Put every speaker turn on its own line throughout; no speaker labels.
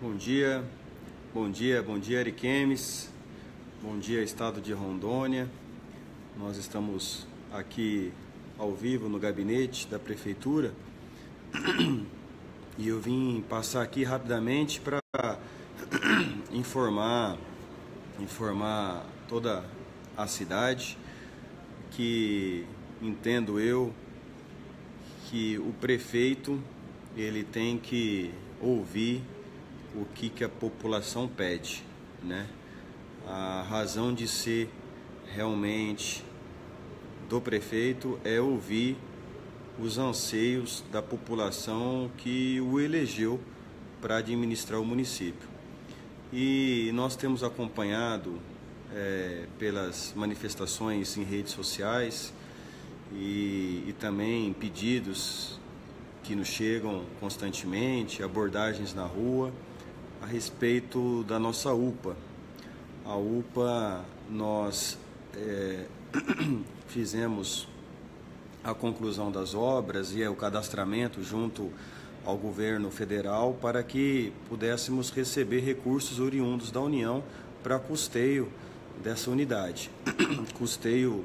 Bom dia Ariquemes, bom dia Estado de Rondônia. Nós estamos aqui ao vivo no gabinete da Prefeitura e eu vim passar aqui rapidamente para informar toda a cidade que entendo eu que o prefeito ele tem que ouvir o que a população pede, né? A razão de ser realmente do prefeito é ouvir os anseios da população que o elegeu para administrar o município. E nós temos acompanhado pelas manifestações em redes sociais e também pedidos que nos chegam constantemente, abordagens na rua, a respeito da nossa UPA. A UPA, nós fizemos a conclusão das obras e o cadastramento junto ao governo federal para que pudéssemos receber recursos oriundos da União para custeio dessa unidade, custeio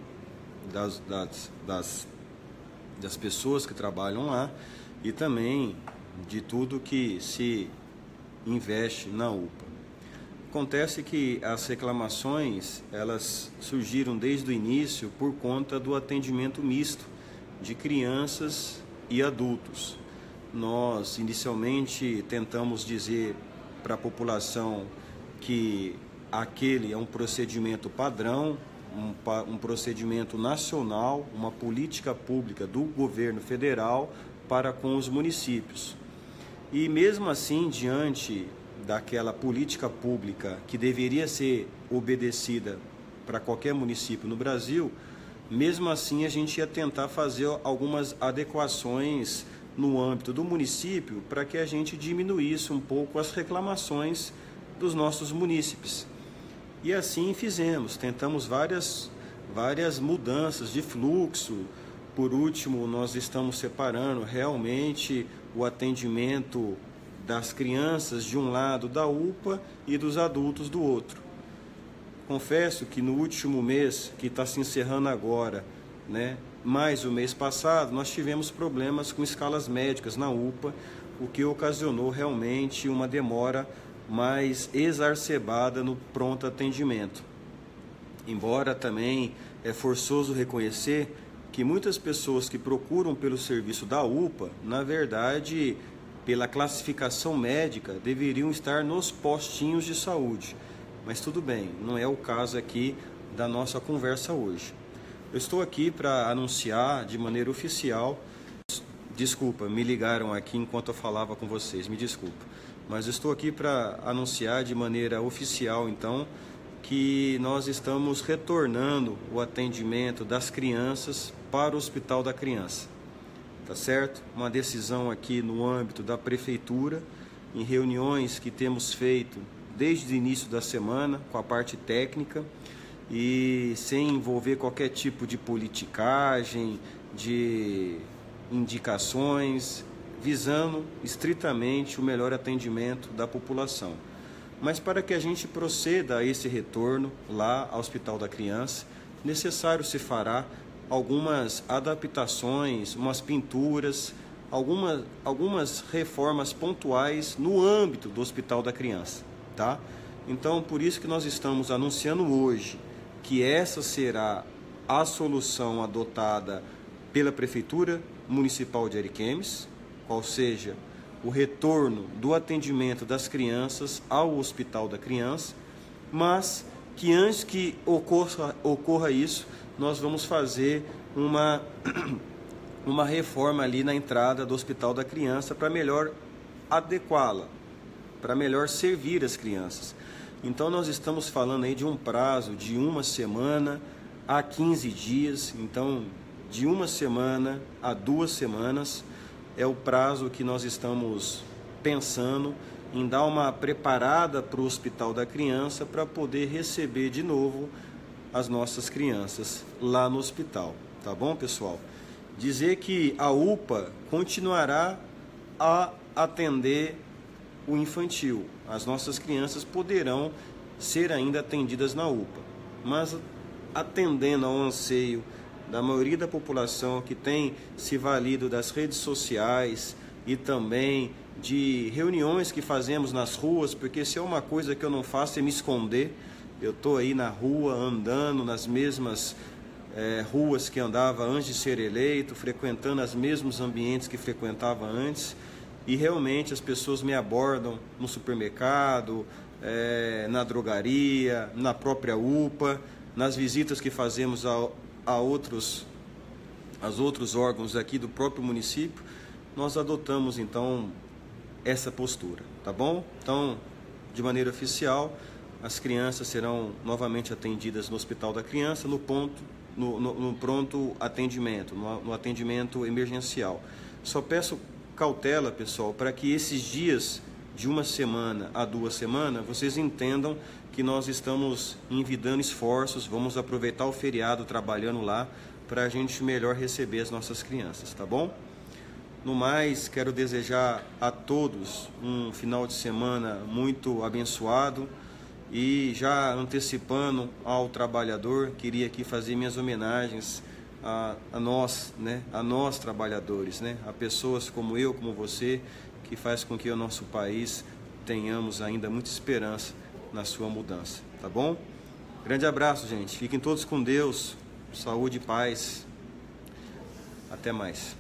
das pessoas que trabalham lá e também de tudo que se investe na UPA. Acontece que as reclamações, elas surgiram desde o início por conta do atendimento misto de crianças e adultos. Nós inicialmente tentamos dizer para a população que aquele é um procedimento padrão, um procedimento nacional, uma política pública do governo federal para com os municípios. E mesmo assim, diante daquela política pública que deveria ser obedecida para qualquer município no Brasil, mesmo assim a gente ia tentar fazer algumas adequações no âmbito do município para que a gente diminuísse um pouco as reclamações dos nossos munícipes. E assim fizemos, tentamos várias mudanças de fluxo. Por último, nós estamos separando realmente o atendimento das crianças de um lado da UPA e dos adultos do outro. Confesso que no último mês, que está se encerrando agora, né, mais o mês passado, nós tivemos problemas com escalas médicas na UPA, o que ocasionou realmente uma demora mais exacerbada no pronto atendimento. Embora também é forçoso reconhecer que muitas pessoas que procuram pelo serviço da UPA, na verdade, pela classificação médica, deveriam estar nos postinhos de saúde. Mas tudo bem, não é o caso aqui da nossa conversa hoje. Eu estou aqui para anunciar de maneira oficial, desculpa, me ligaram aqui enquanto eu falava com vocês, me desculpa, mas eu estou aqui para anunciar de maneira oficial, então, que nós estamos retornando o atendimento das crianças para o Hospital da Criança, tá certo? Uma decisão aqui no âmbito da Prefeitura, em reuniões que temos feito desde o início da semana com a parte técnica e sem envolver qualquer tipo de politicagem, de indicações, visando estritamente o melhor atendimento da população. Mas para que a gente proceda a esse retorno lá ao Hospital da Criança, necessário se fará algumas adaptações, umas pinturas, algumas reformas pontuais no âmbito do Hospital da Criança, tá? Então, por isso que nós estamos anunciando hoje que essa será a solução adotada pela Prefeitura Municipal de Ariquemes, qual seja o retorno do atendimento das crianças ao Hospital da Criança, mas que antes que ocorra isso, nós vamos fazer uma reforma ali na entrada do Hospital da Criança para melhor adequá-la, para melhor servir as crianças. Então nós estamos falando aí de um prazo de 1 semana a 15 dias, então de 1 semana a 2 semanas é o prazo que nós estamos pensando em dar uma preparada para o Hospital da Criança para poder receber de novo as nossas crianças lá no hospital, tá bom, pessoal? Dizer que a UPA continuará a atender o infantil. As nossas crianças poderão ser ainda atendidas na UPA, mas atendendo ao anseio da maioria da população que tem se valido das redes sociais e também de reuniões que fazemos nas ruas, porque se é uma coisa que eu não faço é me esconder. Eu estou aí na rua andando nas mesmas ruas que andava antes de ser eleito, frequentando os mesmos ambientes que frequentava antes, e realmente as pessoas me abordam no supermercado, na drogaria, na própria UPA, nas visitas que fazemos a outros órgãos aqui do próprio município. Nós adotamos então essa postura, tá bom? Então, de maneira oficial, as crianças serão novamente atendidas no Hospital da Criança, no pronto atendimento, no atendimento emergencial. Só peço cautela, pessoal, para que esses dias de 1 semana a 2 semanas, vocês entendam que nós estamos envidando esforços, vamos aproveitar o feriado trabalhando lá para a gente melhor receber as nossas crianças, tá bom? No mais, quero desejar a todos um final de semana muito abençoado. E já antecipando ao trabalhador, queria aqui fazer minhas homenagens a nós, né? A nós trabalhadores, né? A pessoas como eu, como você, que faz com que o nosso país tenhamos ainda muita esperança na sua mudança, tá bom? Grande abraço, gente. Fiquem todos com Deus. Saúde e paz. Até mais.